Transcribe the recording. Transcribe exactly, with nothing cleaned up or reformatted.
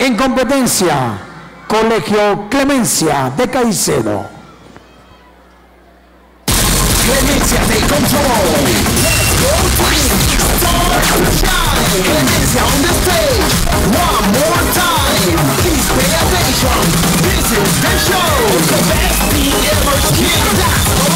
En competencia, Colegio Clemencia de Caicedo. Clemencia, take control. Let's go team. Start, shine. Clemencia on the stage. One more time. Please pay attention. This is the show. The best thing ever. That's